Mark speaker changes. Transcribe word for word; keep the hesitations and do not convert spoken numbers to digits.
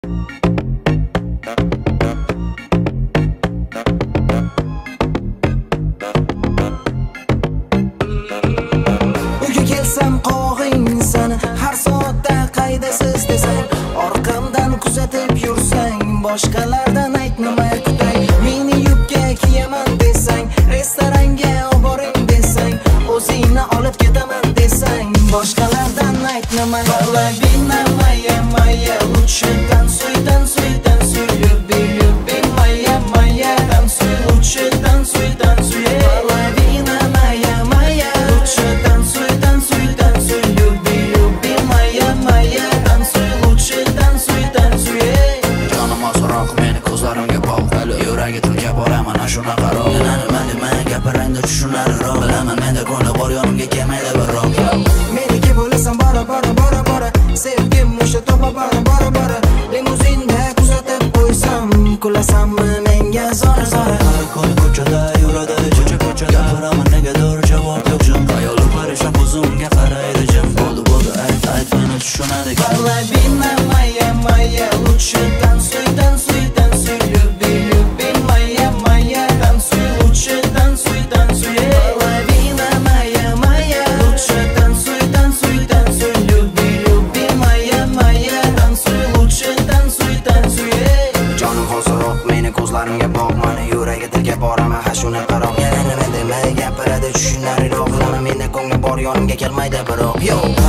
Speaker 1: Uyga kelsam qog'ing sani har soatda qaydasiz desang, orqamdan kuzatib yursang, boshqalardan aytmay kutay. Meni yubka kiyaman desang, restoranga olib boring desang, o'zingni olib ketaman desang, boshqalardan aytmay. Vallahi maya maya лучше танцуй, танцуй, танцуй, люби, люби, моя моя, танцуй, лучше танцуй, танцуй. Половина моя моя, лучше танцуй, танцуй, танцуй, люби, люби, моя моя, танцуй, лучше танцуй, танцуy.
Speaker 2: Jonim ozroq meni ko'zlarimga bog'lab, yuragi tilga boraman ashuna qaro. Nima nima dema gapiranda tushunarroq, bilaman menda ko'ngli bor, yonimga kelmaydi birroq.
Speaker 1: Meniki bo'lasan bora bora bora bora, sevgim o'sha topa bora bora bora. Limuzinda kuzatib qo'ysam, kulasanmi menga zora zora.
Speaker 2: Har kuni ko'chada yuradi ko'cha ko'chada, gapiraman negadir javob yo'q jim. Ayollar parishon ko'zimga qaraydi jim. Bo'ldi bo'ldi ayt ayt meni tushunadi.
Speaker 1: Vallahi moya moya, лучше танцуй, танцуй, танцуй, люби, люби, моя моя, танцуй, лучше танцуй, танцуй. Половина моя моя, лучше танцуй, танцуй, танцуй, люби, люби, моя моя, танцуй, лучше танцуй, танцуy.
Speaker 2: Jonim hozirroq meni ko'zlarimga boqman, yuragi tilga boraman ha shuni qaroq. Yana nima demay gapiradi tushunarroq, bilaman menda ko'ngli bor, yonimga kelmaydi birroq. Yo